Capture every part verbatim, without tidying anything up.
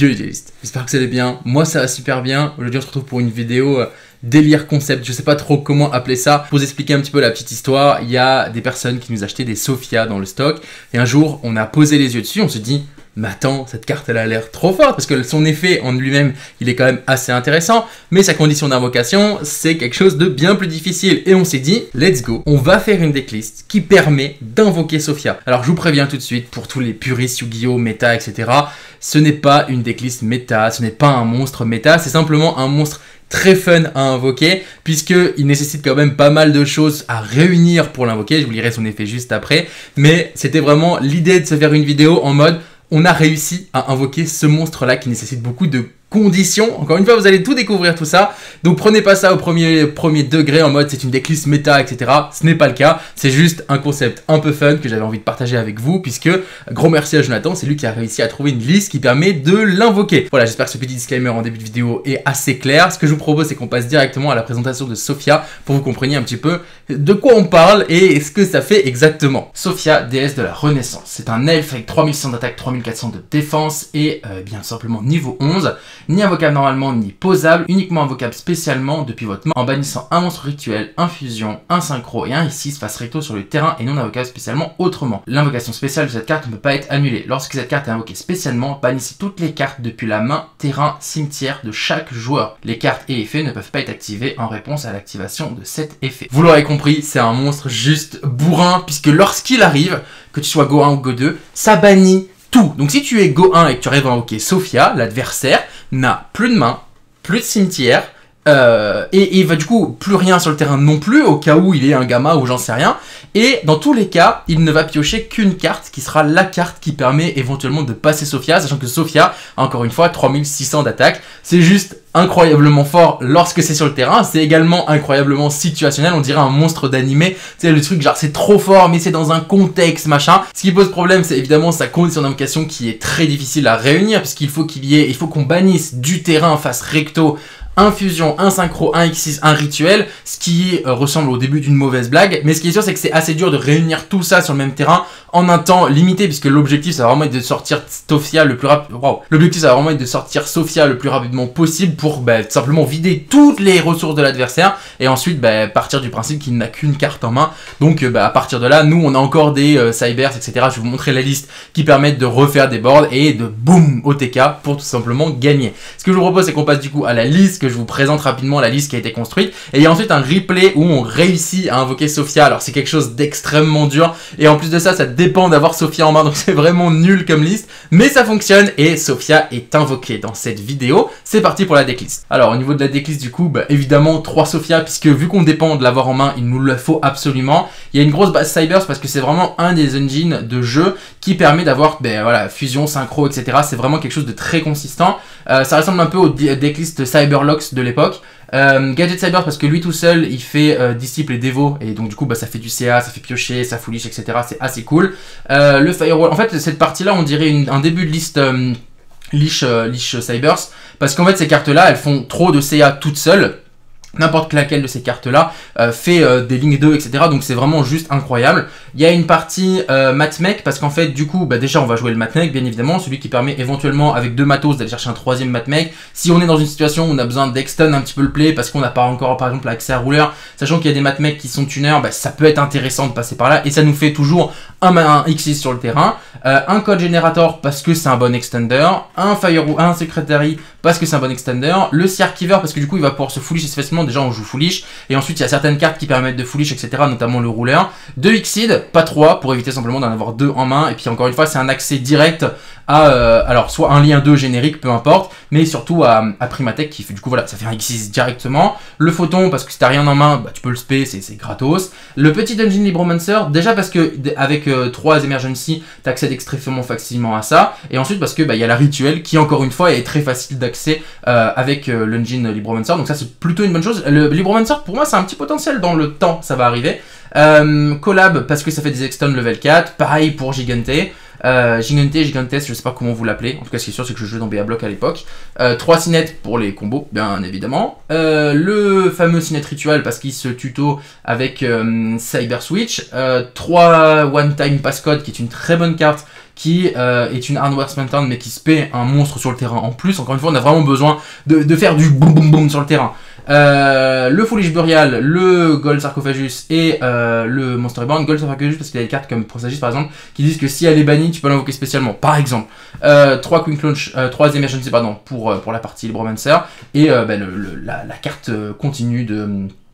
Yo les duelistes, j'espère que vous allez bien, moi ça va super bien. Aujourd'hui on se retrouve pour une vidéo euh, délire concept, je sais pas trop comment appeler ça. Pour vous expliquer un petit peu la petite histoire, il y a des personnes qui nous achetaient des Sophia dans le stock. Et un jour on a posé les yeux dessus, on se dit mais attends, cette carte elle a l'air trop forte parce que son effet en lui-même il est quand même assez intéressant, mais sa condition d'invocation c'est quelque chose de bien plus difficile. Et on s'est dit let's go, on va faire une decklist qui permet d'invoquer Sophia. Alors je vous préviens tout de suite, pour tous les puristes Yu-Gi-Oh, méta, et cetera, ce n'est pas une decklist méta, ce n'est pas un monstre méta, c'est simplement un monstre très fun à invoquer, puisqu'il nécessite quand même pas mal de choses à réunir pour l'invoquer. Je vous lirai son effet juste après, mais c'était vraiment l'idée de se faire une vidéo en mode on a réussi à invoquer ce monstre-là qui nécessite beaucoup de conditions. Encore une fois, vous allez tout découvrir tout ça. Donc prenez pas ça au premier, premier degré en mode c'est une decklist méta, et cetera. Ce n'est pas le cas. C'est juste un concept un peu fun que j'avais envie de partager avec vous, puisque gros merci à Jonathan, c'est lui qui a réussi à trouver une liste qui permet de l'invoquer. Voilà, j'espère que ce petit disclaimer en début de vidéo est assez clair. Ce que je vous propose, c'est qu'on passe directement à la présentation de Sophia pour que vous compreniez un petit peu de quoi on parle et ce que ça fait exactement. Sophia, déesse de la Renaissance. C'est un elfe avec trois mille six cents d'attaque, trois mille quatre cents de défense et euh, bien simplement niveau onze. Ni invocable normalement, ni posable, uniquement invocable spécialement depuis votre main en bannissant un monstre rituel, un fusion, un synchro et un I six face recto sur le terrain et non invocable spécialement autrement. L'invocation spéciale de cette carte ne peut pas être annulée. Lorsque cette carte est invoquée spécialement, bannissez toutes les cartes depuis la main, terrain, cimetière de chaque joueur. Les cartes et effets ne peuvent pas être activés en réponse à l'activation de cet effet. Vous l'aurez compris, c'est un monstre juste bourrin, puisque lorsqu'il arrive, que tu sois Go un ou Go deux, ça bannit tout. Donc si tu es Go un et que tu arrives à invoquer Sophia, l'adversaire n'a plus de main, plus de cimetière, euh, et, et il va du coup plus rien sur le terrain non plus, au cas où il est un gamma ou j'en sais rien. Et dans tous les cas, il ne va piocher qu'une carte qui sera la carte qui permet éventuellement de passer Sophia, sachant que Sophia a encore une fois trois mille six cents d'attaque. C'est juste incroyablement fort lorsque c'est sur le terrain, c'est également incroyablement situationnel, on dirait un monstre d'animé, c'est le truc genre c'est trop fort mais c'est dans un contexte machin. Ce qui pose problème c'est évidemment sa condition d'invocation qui est très difficile à réunir, puisqu'il faut qu'il y ait, il faut qu'on bannisse du terrain face recto un fusion, un synchro, un X six, un rituel, ce qui euh, ressemble au début d'une mauvaise blague, mais ce qui est sûr c'est que c'est assez dur de réunir tout ça sur le même terrain en un temps limité, puisque l'objectif ça va vraiment être de sortir Sophia le plus rapide. Wow. L'objectif ça va vraiment être de sortir Sophia le plus rapidement possible pour bah, simplement vider toutes les ressources de l'adversaire et ensuite bah, partir du principe qu'il n'a qu'une carte en main. Donc bah, à partir de là, nous on a encore des euh, cybers, et cetera. Je vais vous montrer la liste qui permettent de refaire des boards et de boum O T K pour tout simplement gagner. Ce que je vous propose c'est qu'on passe du coup à la liste, que je vous présente rapidement la liste qui a été construite, et il y a ensuite un replay où on réussit à invoquer Sophia. Alors c'est quelque chose d'extrêmement dur et en plus de ça ça dépend d'avoir Sophia en main, donc c'est vraiment nul comme liste, mais ça fonctionne et Sophia est invoquée dans cette vidéo. C'est parti pour la decklist. Alors au niveau de la decklist du coup, bah, évidemment trois Sophia, puisque vu qu'on dépend de l'avoir en main, il nous le faut absolument. Il y a une grosse base Cybers parce que c'est vraiment un des engines de jeu qui permet d'avoir bah, voilà, fusion, synchro, et cetera. C'est vraiment quelque chose de très consistant. Euh, ça ressemble un peu au decklist Cyberlocks de l'époque. Euh, Gadget Cyber parce que lui tout seul il fait euh, disciple et dévo, et donc du coup bah, ça fait du C A, ça fait piocher, ça foolish, et cetera. C'est assez cool. Euh, le Firewall, en fait cette partie là on dirait une, un début de liste euh, Leash, euh, Leash Cybers, parce qu'en fait ces cartes là elles font trop de C A toutes seules. N'importe laquelle de ces cartes-là euh, fait euh, des lignes deux, et cetera. Donc c'est vraiment juste incroyable. Il y a une partie euh, matmech, parce qu'en fait, du coup, bah, déjà on va jouer le matmech, bien évidemment, celui qui permet éventuellement avec deux matos d'aller chercher un troisième matmech. Si on est dans une situation où on a besoin d'extend un petit peu le play, parce qu'on n'a pas encore, par exemple, accès à rouleur, sachant qu'il y a des matmech qui sont tuners, bah, ça peut être intéressant de passer par là, et ça nous fait toujours un, un X six sur le terrain, euh, un code generator parce que c'est un bon extender, un firewall, un secretary parce que c'est un bon extender, le C Archiver parce que du coup il va pouvoir se foolish assez facilement. Déjà on joue foolish, et ensuite il y a certaines cartes qui permettent de foolish, et cetera, notamment le rouleur. Deux Exceed, pas trois, pour éviter simplement d'en avoir deux en main, et puis encore une fois c'est un accès direct à, euh, alors soit un lien deux générique, peu importe, mais surtout à, à Primatech qui fait du coup voilà, ça fait un X six directement. Le photon parce que si t'as rien en main, bah, tu peux le spé, c'est gratos. Le petit Dungeon Libromancer, déjà parce que avec euh, trois Emergency, t'accèdes extrêmement facilement à ça, et ensuite parce que bah, y a la rituelle qui encore une fois est très facile d'accès euh, avec euh, l'engine Libromancer, donc ça c'est plutôt une bonne chose. Le Libromancer pour moi c'est un petit potentiel dans le temps, ça va arriver. Euh, collab parce que ça fait des extends level quatre, pareil pour Gigante. Euh, Gigante, Gigantes, je sais pas comment vous l'appelez. En tout cas, ce qui est sûr, c'est que je jouais dans B A Block à l'époque. Euh, trois Cinet pour les combos, bien évidemment. Euh, le fameux Cinet Ritual parce qu'il se tuto avec euh, Cyber Switch. Euh, trois One Time Passcode qui est une très bonne carte qui euh, est une Hard Worksman Turn mais qui spé un monstre sur le terrain en plus. Encore une fois, on a vraiment besoin de, de faire du boum boum boum sur le terrain. Euh, le Foolish Burial, le Gold Sarcophagus et euh, le Monster Reborn. Gold Sarcophagus parce qu'il y a des cartes comme Prosagis par exemple qui disent que si elle est bannie, tu peux l'invoquer spécialement. Par exemple, euh, trois Quick Launch, euh, trois Emergency pardon pour, pour la partie Libromancer et euh, ben, le, le, la, la carte continue de...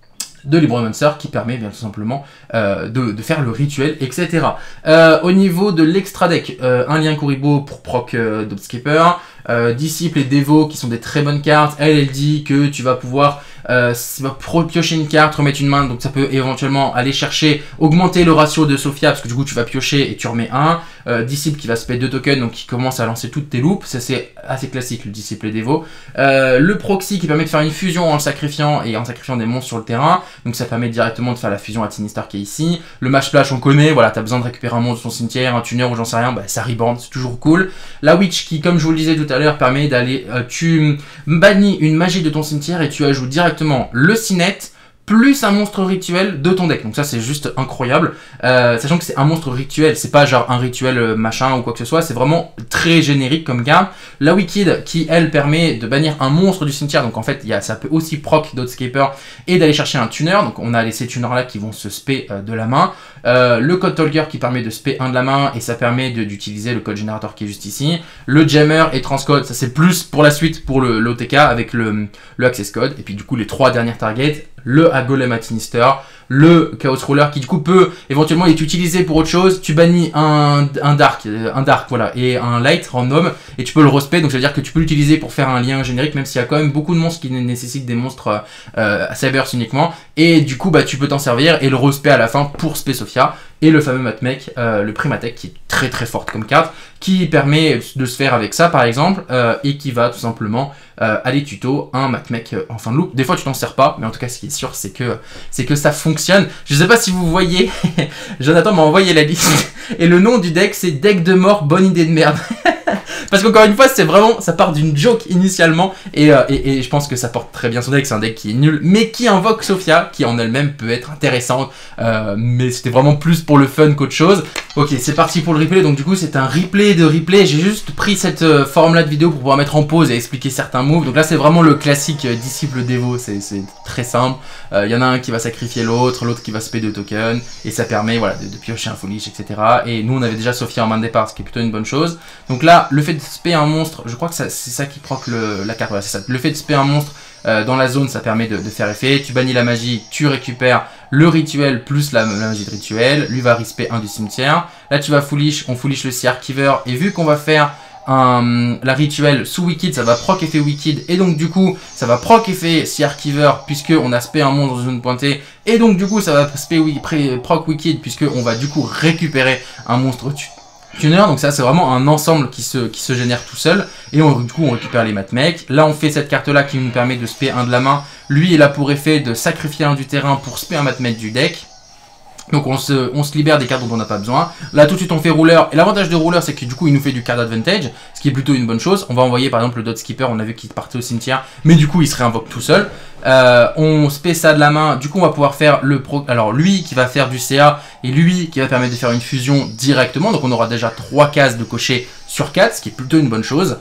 de Libromancer qui permet bien tout simplement euh, de, de faire le rituel, et cetera. Euh, au niveau de l'extra deck, euh, un lien Kuribo pour proc euh, d'Obskeeper, euh, Disciple et Devo qui sont des très bonnes cartes. Elle, elle dit que tu vas pouvoir euh, piocher une carte, remettre une main, donc ça peut éventuellement aller chercher, augmenter le ratio de Sophia, parce que du coup tu vas piocher et tu remets un. Euh, Disciple qui va se payer deux tokens, donc qui commence à lancer toutes tes loops, ça c'est assez classique le Disciple et Devo. Euh, le Proxy qui permet de faire une fusion en le sacrifiant et en sacrifiant des monstres sur le terrain, donc ça permet directement de faire la fusion à Sinister qui est ici. Le Match Splash on connaît, voilà, t'as besoin de récupérer un monstre de ton cimetière, un tuner ou j'en sais rien, bah ça reborn, c'est toujours cool. La Witch qui, comme je vous le disais tout à l'heure, permet d'aller, euh, tu bannis une magie de ton cimetière et tu ajoutes directement le Cinet plus un monstre rituel de ton deck. Donc ça c'est juste incroyable, euh, sachant que c'est un monstre rituel, c'est pas genre un rituel machin ou quoi que ce soit, c'est vraiment très générique comme carte. La Wicked qui elle permet de bannir un monstre du cimetière, donc en fait il y a, ça peut aussi proc d'Outscaper et d'aller chercher un tuner, donc on a les ces tuners là qui vont se spé euh, de la main. Euh, le Code Talker qui permet de spé un de la main et ça permet d'utiliser le code générateur qui est juste ici. Le Jammer et Transcode, ça c'est plus pour la suite pour le l'O T K avec le, le Access Code. Et puis du coup les trois dernières targets, le Golem at Sinister, le Chaos Ruler qui du coup peut éventuellement être utilisé pour autre chose. Tu bannis un, un Dark, un Dark voilà, et un Light random et tu peux le respect, donc ça veut dire que tu peux l'utiliser pour faire un lien générique même s'il y a quand même beaucoup de monstres qui nécessitent des monstres euh, Cybers uniquement et du coup bah tu peux t'en servir et le respect à la fin pour spé Sophia. Et le fameux Matmech, euh, le Primatech qui est très très forte comme carte, qui permet de se faire avec ça par exemple, euh, et qui va tout simplement euh, aller tuto un Matmech en fin de loop. Des fois tu t'en sers pas, mais en tout cas ce qui est sûr c'est que c'est que ça fonctionne. Je sais pas si vous voyez, Jonathan m'a envoyé la liste, et le nom du deck c'est Deck de mort, bonne idée de merde. Parce qu'encore une fois, c'est vraiment, ça part d'une joke initialement, et, euh, et, et je pense que ça porte très bien son deck, c'est un deck qui est nul, mais qui invoque Sophia, qui en elle-même peut être intéressante, euh, mais c'était vraiment plus pour le fun qu'autre chose. Ok, c'est parti pour le replay, donc du coup c'est un replay de replay, j'ai juste pris cette euh, forme-là de vidéo pour pouvoir mettre en pause et expliquer certains moves, donc là c'est vraiment le classique euh, disciple Devo, c'est très simple, il euh, y en a un qui va sacrifier l'autre, l'autre qui va se payer deux tokens, et ça permet voilà, de, de piocher un Foolish, et cetera. Et nous on avait déjà Sophia en main de départ, ce qui est plutôt une bonne chose. Donc là, le fait de spé un monstre, je crois que c'est ça qui proc le, la carte, voilà, c'est ça. Le fait de spé un monstre euh, dans la zone, ça permet de, de faire effet. Tu bannis la magie, tu récupères le rituel plus la, la magie de rituel. Lui va respect un du cimetière. Là, tu vas foolish, on foolish le Sea Archiver. Et vu qu'on va faire un, la rituel sous Wicked, ça va proc effet Wicked. Et donc, du coup, ça va proc effet Sea Archiver puisqu'on a spé un monstre dans une zone pointée. Et donc, du coup, ça va spé proc Wicked puisqu'on va du coup récupérer un monstre tuner. Donc ça c'est vraiment un ensemble qui se, qui se génère tout seul, et on, du coup on récupère les Matmech. Là on fait cette carte là qui nous permet de spé un de la main, lui il a pour effet de sacrifier un du terrain pour spé un Matmech du deck. Donc on se, on se libère des cartes dont on n'a pas besoin. Là tout de suite on fait rouleur, et l'avantage de rouleur c'est que du coup il nous fait du card advantage, ce qui est plutôt une bonne chose. On va envoyer par exemple le Dot Skipper, on a vu qu'il partait au cimetière, mais du coup il se réinvoque tout seul. Euh, on spé ça de la main, du coup on va pouvoir faire le pro, alors lui qui va faire du C A et lui qui va permettre de faire une fusion directement, donc on aura déjà trois cases de cocher sur quatre, ce qui est plutôt une bonne chose.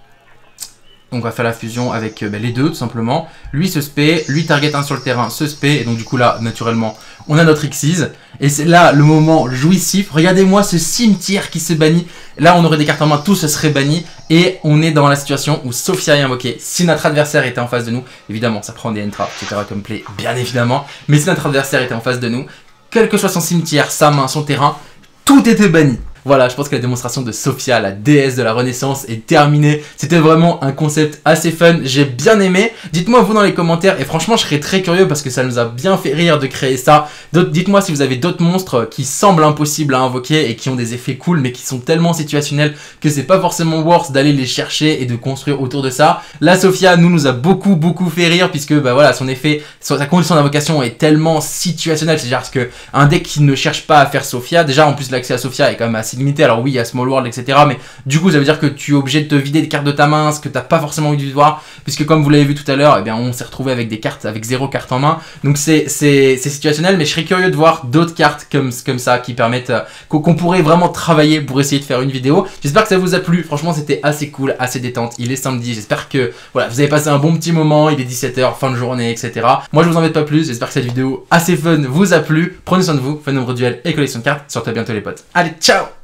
Donc on va faire la fusion avec euh, bah, les deux tout simplement. Lui se spé, lui target un sur le terrain, se spé, et donc du coup là naturellement on a notre Xyz. Et c'est là le moment jouissif. Regardez-moi ce cimetière qui se bannit. Là on aurait des cartes en main, tout se serait banni. Et on est dans la situation où Sophia est invoquée. Si notre adversaire était en face de nous, évidemment ça prend des entraves, et cetera comme play, bien évidemment. Mais si notre adversaire était en face de nous, quel que soit son cimetière, sa main, son terrain, tout était banni. Voilà, je pense que la démonstration de Sophia, la déesse de la Renaissance, est terminée. C'était vraiment un concept assez fun, j'ai bien aimé. Dites-moi vous dans les commentaires, et franchement je serais très curieux parce que ça nous a bien fait rire de créer ça. Dites-moi si vous avez d'autres monstres qui semblent impossibles à invoquer et qui ont des effets cool mais qui sont tellement situationnels que c'est pas forcément worth d'aller les chercher et de construire autour de ça. La Sophia nous nous a beaucoup beaucoup fait rire puisque bah voilà, son effet, sa condition d'invocation est tellement situationnelle, c'est-à-dire que un deck qui ne cherche pas à faire Sophia, déjà en plus l'accès à Sophia est quand même assez assez limité. Alors oui, il y a Small World, et cetera. Mais du coup, ça veut dire que tu es obligé de te vider des cartes de ta main, ce que t'as pas forcément envie de voir, puisque comme vous l'avez vu tout à l'heure, eh bien, on s'est retrouvé avec des cartes, avec zéro carte en main. Donc c'est c'est c'est situationnel, mais je serais curieux de voir d'autres cartes comme comme ça qui permettent euh, qu'on qu'on pourrait vraiment travailler pour essayer de faire une vidéo. J'espère que ça vous a plu. Franchement, c'était assez cool, assez détente. Il est samedi. J'espère que voilà, vous avez passé un bon petit moment. Il est dix-sept heures, fin de journée, et cetera. Moi, je vous embête pas plus. J'espère que cette vidéo assez fun vous a plu. Prenez soin de vous, fun nombre duel et collection de cartes. Surtout à bientôt les potes. Allez, ciao!